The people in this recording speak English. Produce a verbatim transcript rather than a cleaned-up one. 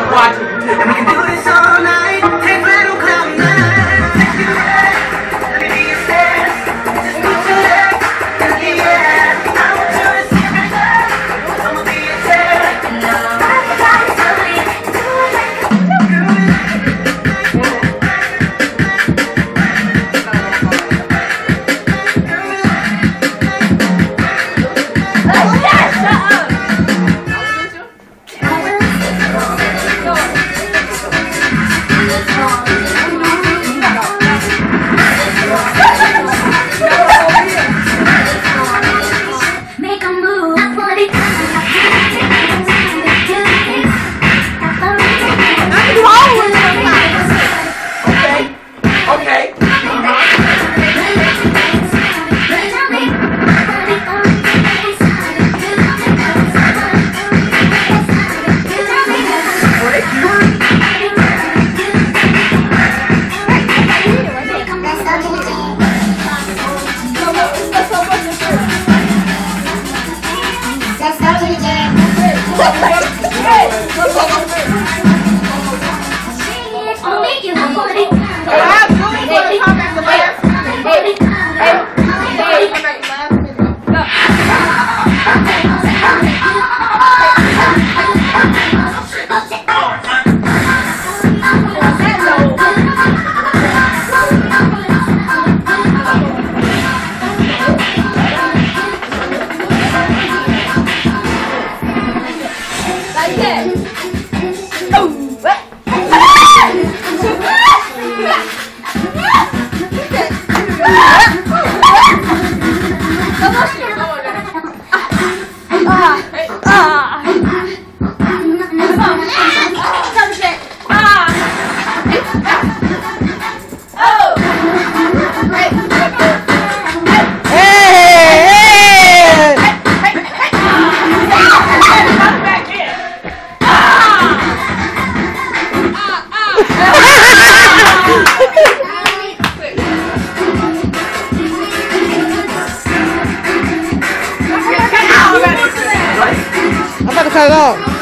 I'm watching. And we can do this all night. Take flight on cloud nine. Take you there. Let me be your stairs. Just put your legs in the air. I want you to see me there. I'ma be your chair. Everybody tell me, do it like a girl. I'm about to cut it off.